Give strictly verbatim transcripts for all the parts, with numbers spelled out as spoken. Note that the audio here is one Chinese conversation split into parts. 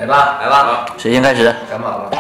来吧，来吧， 谁先开始？ 小马吧。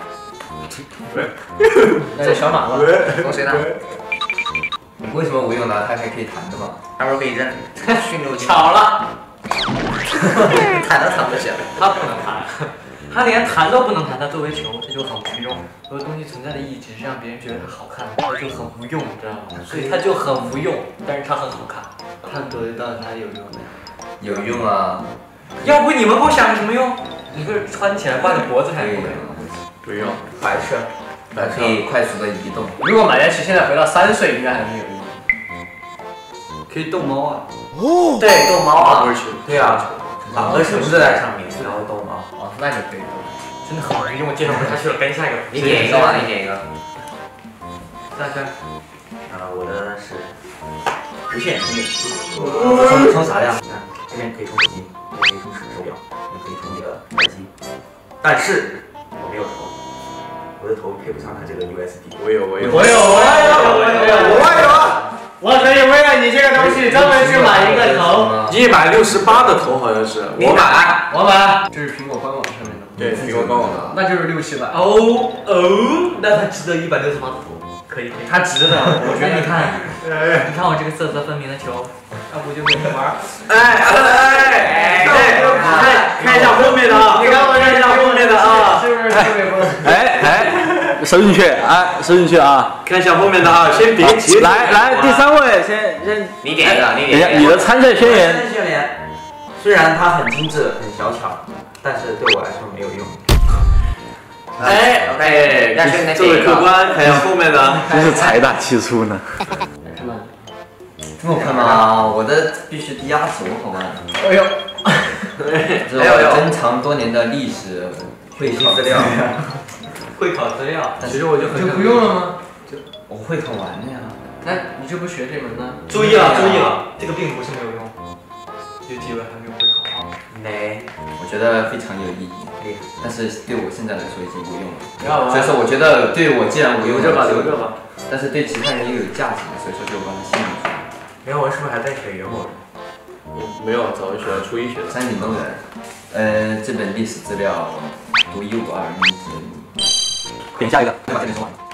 那就小马吧。 从谁呢？为什么无用呢？它还可以弹的嘛？ 他不是可以扔驯鹿机？ 巧了， 弹都弹不起来。 他不能弹，他连弹都不能弹，他作为球，这就很无用。有的东西存在的意义只是让别人觉得它好看，它就很无用，你知道吗？所以它就很无用，但是它很好看。它得到它有用的。 有用啊！ 要不你们给我想个什么用？你不是穿起来挂在脖子上也不可以吗？ 不用，摆设，摆可以快速的移动。 如果马嘉祺现在回到三岁，应该还是有用。可以逗猫啊！ 哦，对，逗猫啊， 对啊，绑个绳子在上面，然后逗猫。 哦，那就可以了。真的很无用，我介绍不下去了，赶紧下一个。 你点一个吧，你点一个。 大家， 啊，我的是无线充电器。 充充啥呀？ 你看，这边可以充手机，这边可以充手表，也可以充这个耳机。但是我没有头，我的头配不上它这个 U S B。 我有，我有， 我有，我有，我有， 我有啊！ 我可以为了你这个东西专门去买一个头。 一百六十八的头好像是。 你买， 我买。这是苹果官网上面的。 对，苹果官网的。 那就是六七百。哦哦，那它值得一百六十八的头。可以，可以，它值得。我觉得你看，你看我这个色泽分明的球，要不就跟你玩。 哎哎哎， 看看一下后面的啊！ 你看我看一下后面的啊！ 是不是特别棒？ 哎哎，收进去，哎，收进去啊！ 看一下后面的啊！先别急。 来来，第三位，先先。 你点一个，你等一下， 点一个。 你的参赛宣言。 宣言，虽然它很精致、很小巧，但是对我来说没有用。 哎，OK，那是那这位客官，看一下后面的。 真是财大气粗呢。 是吗？ 这么快吗？我的必须压轴，好吗？ 哎呦， 这是我珍藏多年的历史会考资料。 会考资料， 但其实我就很就不用了吗？ 我会考完了呀。 那你这不学这门呢？ 注意了，注意了， 这个并不是没有用，有几位还没有会考啊？ 没， 我觉得非常有意义，但是对我现在来说已经无用了。 不要所以说，我觉得对我既然无用， 留着吧，留着吧。 但是对其他人也有价值，所以说就把它吸引出来。 袁文是不是还在学袁某人？ 没有，早就学了，初一学的。 山顶洞人，呃，这本历史资料独一无二，名字的点下一个。 对吧？这边说完了。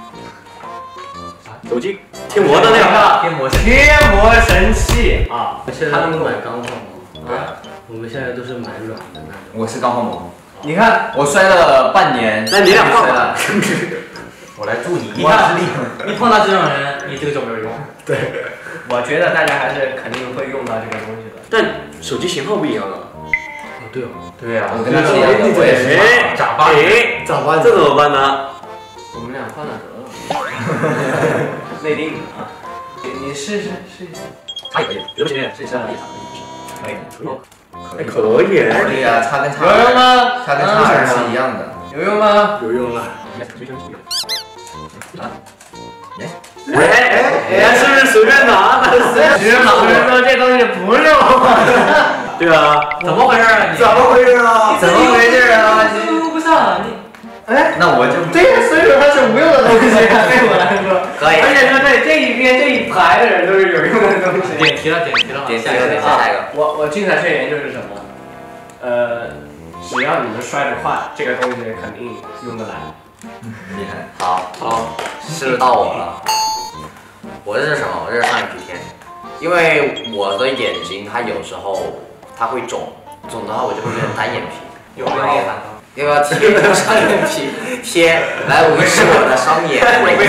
手机贴膜的那个。 贴膜贴膜神器啊！他们买钢化膜啊，我们现在都是买软的那种。 我是钢化膜， 你看， 我摔了半年。 那你俩换摔了。 我来助你。 你看，你碰到这种人，你这个就没有用。 对， 我觉得大家还是肯定会用到这个东西的。 但手机型号不一样了。 哦，对哦， 对呀，我跟他是一样的，我也是哎， 假发。 哎，咋办？这怎么办呢？ 我们俩换了得了。内定的啊，你你试试试一下。 插也可以， 有不行？ 试一下。可以， 哎，可以。 可以啊，插跟插有用吗？ 插跟插耳是一样的。 有用吗？ 有用了。 哎哎哎，是不是随便拿的？ 其实好多人说这东西不用。 对啊。 怎么回事啊？你怎么回事啊？ 怎么回事啊？ 你用不上你。哎， 那我就对呀，所以说它是无用的东西，对我来说。 可以。 而且说这这一边这一排的人都是有用的东西。点题了，点题了， 点题了，点下一个。 我我精彩宣言就是什么？呃，只要你们摔得快，这个东西肯定用得来。 厉害。 好，好，是到我了。我这是什么？我这是双眼皮贴，因为我的眼睛它有时候它会肿，肿的话我就会变成单眼皮。 有没有？ 要不要贴一个双眼皮贴来维持我的双眼？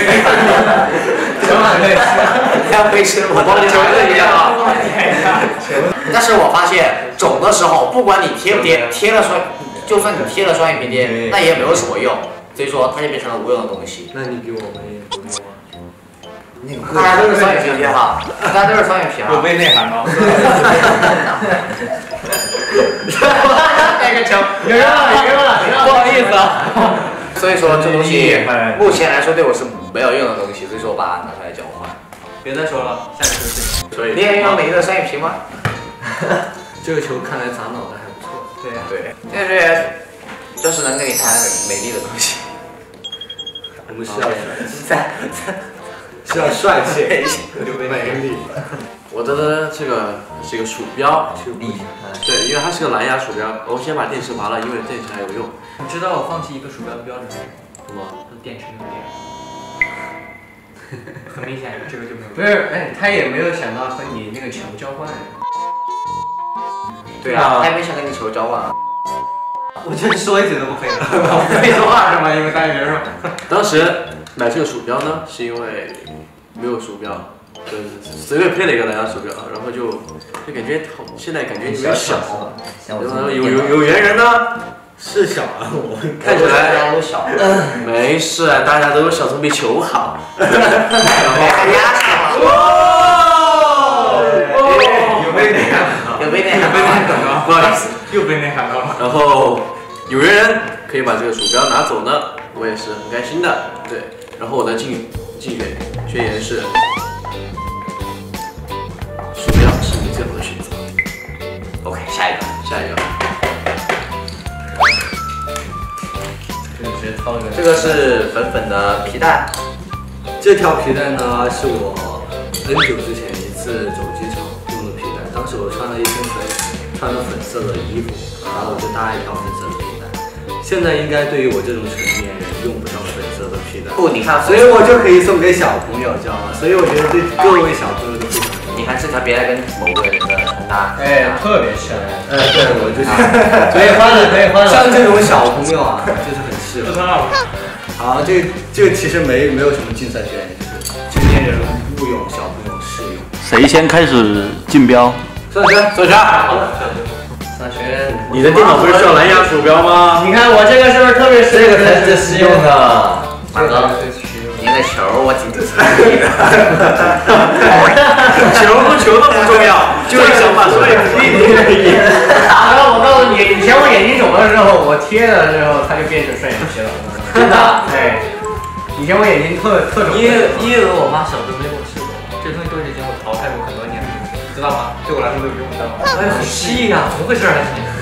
要维持我的双眼啊！但是我发现肿的时候，不管你贴不贴，贴了双，就算你贴了双眼皮贴，那也没有什么用。所以说它就变成了无用的东西。 那你比我们也不用啊。 大家都是双眼皮贴哈，大家都是双眼皮哈。 有被内涵吗？ 带个球， 有用了，有用了，不好意思啊。 所以说这东西目前来说对我是没有用的东西，所以说我把它拿出来交换。 别再说了，下一个游戏。 所以你也用美丽的双眼皮吗？ 这个球看来砸脑袋还不错。对呀。 对，对对，就是能给你带来美丽的东西。 我们需要在在需要帅气、美丽。 我的呢，这个是一个鼠标， 厉害。 对，因为它是个蓝牙鼠标。我先把电池拔了，因为电池还有用。 你知道我放弃一个鼠标的标准是什么？ 什么？ 电池没有电。很明显，这个就没有。 不是，哎，他也没有想到和你那个球交换。 对啊，他也没想跟你球交换。 我觉得说一嘴都不配了，不配说话是吗？因为大学生。 当时买这个鼠标呢，是因为没有鼠标，就是随便配了一个蓝牙鼠标，然后就就感觉好，现在感觉有点小。然后有有有缘人呢， 是小啊，我看起来都小。 没事，大家都有小总比球好。 然后压死有被内涵， 有被内涵， 有被内涵到， 不好意思， 又被内涵到了。 然后有缘人可以把这个鼠标拿走呢，我也是很开心的。对，然后我的竞竞选宣言是：鼠标是你最好的选择。 OK， 下一个， 下一个， 就直接掏一个。 这个是粉粉的皮带。 这条皮带呢，是我很久之前一次走机场用的皮带。当时我穿了一身粉，穿了粉色的衣服，然后我就搭一条粉色的皮带。现在应该对于我这种成年人用不上粉色的皮带。 不，你看， 所以我就可以送给小朋友，知道吗？所以我觉得对各位小朋友都非常好。 你看这条皮带跟某个人的穿搭， 哎，特别像。 哎，对，我就可以换了，可以换了。 像这种小朋友啊，就是很适合。好，这个这个其实没没有什么竞赛权，就是成年人勿用，小朋友适用。 谁先开始竞标？ 上轩， 坐下。 上学。 你的电脑不是需要蓝牙鼠标吗？ 你看我这个是不是特别这个才是最实用的。 马哥，你的球我紧着猜你的。 球不球都不重要，就是想把所有屁贴在你。 大哥，我告诉你，以前我眼睛肿的时候，我贴了之后，它就变成双眼皮了。真的？对。以前我眼睛特特肿。 因为因为我妈小时候没给我吃过，这东西都是已经我淘汰过很多年了，知道吗？对我来说都用不到。哎，很诗意啊，怎么回事啊？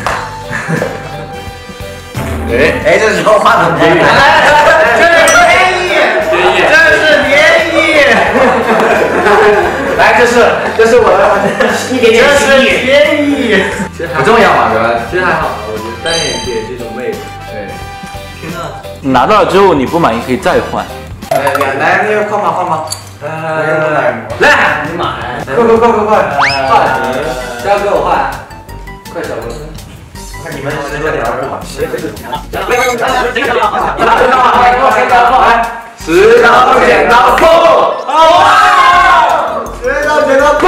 哎哎，这时候换了别人。 这是联谊，这是联谊。 来，这是这是我的一点点心意。 联谊。 不重要嘛，对吧？ 其实还好，我觉得单眼皮也是一种魅力。 对。 天呐， 拿到了之后你不满意可以再换。 来来，那个换吧换吧。 来来，你买。 快快快快快，换！不要给我换，快小哥。看你们十个聊是吧？十个石头剪刀布，石头剪刀布，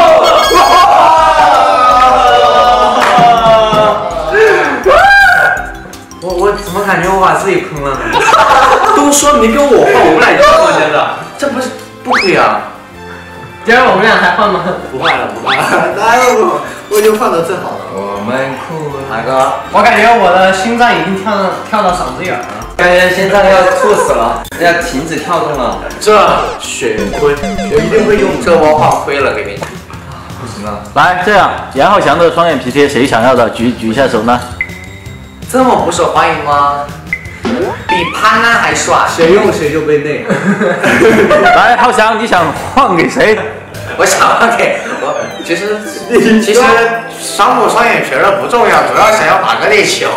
我我怎么感觉我把自己坑了呢？ 都说你跟我换，我们俩一样换的，这不是不可以啊？ 今儿我们俩还换吗？ 不换了，不换了。 来，我我已经换到最好了。 我们酷马哥， 我感觉我的心脏已经跳跳到嗓子眼了。 感觉心脏要猝死了，要停止跳动了。 这血亏， 我一定会用这波换亏了，给你。 不行了， 来，这样杨浩翔的双眼皮贴谁想要的？举举一下手呢？ 这么不受欢迎吗？比潘安还帅。 谁用谁就被内。 来，浩翔，你想换给谁？ 我想换给我，其实其实伤不双眼皮的不重要，主要想要马哥那球。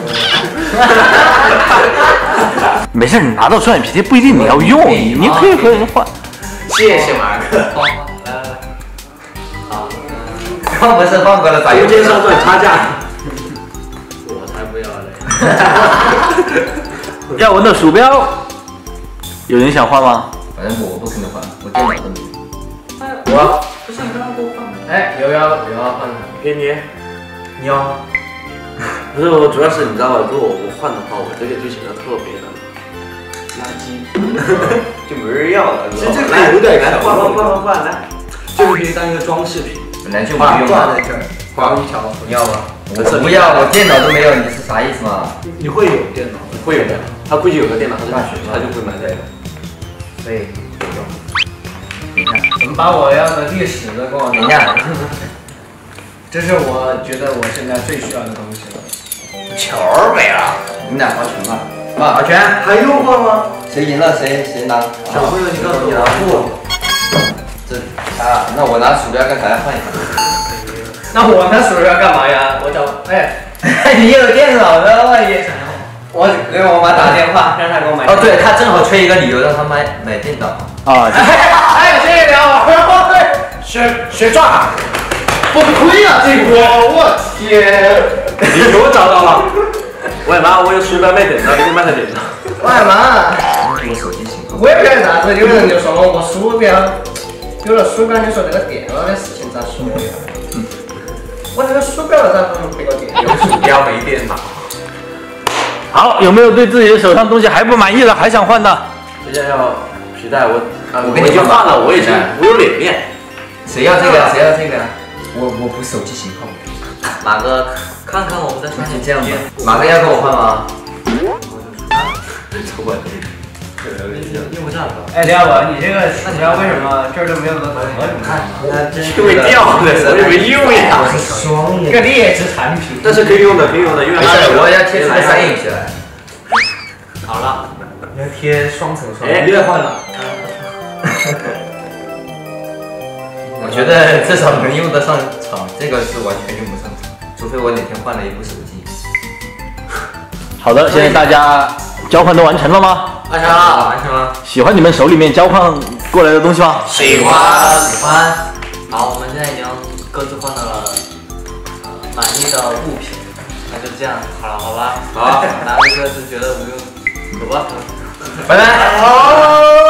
没事，你拿到双眼皮贴不一定你要用，你你可以和人换。 谢谢马哥。 来来来，好， 换不是换过了，咋中间稍段差价。 我才不要嘞！ 耀文的鼠标，有人想换吗？ 反正我不可能换，我电脑都没有。 我不是你刚刚给我放的。 哎，有要有要换的。 给你。 你要？ 不是，我主要是你知道吧？如果我换的话，我这个就显得特别的垃圾， 就没人要了。 其实这个有点来换换换换换来， 这个可以当一个装饰品， 本来就不用挂在这儿，挂一条。 你要吗？我不要，我电脑都没有，你是啥意思嘛？ 你会有电脑的？ 会有的。他估计有个电脑，他就他就会买这个。 所以有用。你看， 怎么把我要的历史的给我等一下， 这是我觉得我现在最需要的东西了。 球没了， 你俩划拳吧。啊，划拳， 还用换吗？ 谁赢了谁谁拿。 小朋友，你告诉我，不， 这啊，那我拿鼠标干啥呀？换一换。 那我拿鼠标干嘛呀？我找哎，你有电脑的万一。我给我妈打电话，让她给我买。 哦，对，他正好缺一个理由让他买买电脑。 啊， 哎，谢谢你啊！学学转，不亏啊这波！我天！ 你给我找到了。喂妈，我有鼠标没电脑，你给我买台电脑。 喂妈， 我手机信号。 我也不晓得啥子，有人就说了我鼠标，有了鼠标，你说这个电脑的事情咋说呀？我那个鼠标咋不能配个电脑？ 有鼠标没电脑。 好，有没有对自己的手上东西还不满意的，还想换的？ 人家要皮带，我啊我跟你已经换了，我已经我有脸面。 谁要这个？谁要这个？我我不手机型号。 马哥，看看我们在穿就这样吧。马哥要跟我换吗？ 用不上了。 哎，廖宝，你这个鼠标为什么这儿都没有个头？ 看，它真因为掉的，我以为用呀。 我是双眼。 这个劣质产品。 但是可以用的，可以用的，因为没事，我要贴出个三眼起来。 好了， 你要贴双层双。 哎， 你也换了。 我觉得至少能用得上场，这个是完全用不上场，除非我哪天换了一部手机。 好的，现在大家交换都完成了吗？ 完成了， 完成了。 喜欢你们手里面交换过来的东西吗？ 喜欢喜欢。好，我们现在已经各自换到了呃满意的物品，那就这样好了，好吧？ 好， 哪一个是觉得无用，走吧。 拜拜。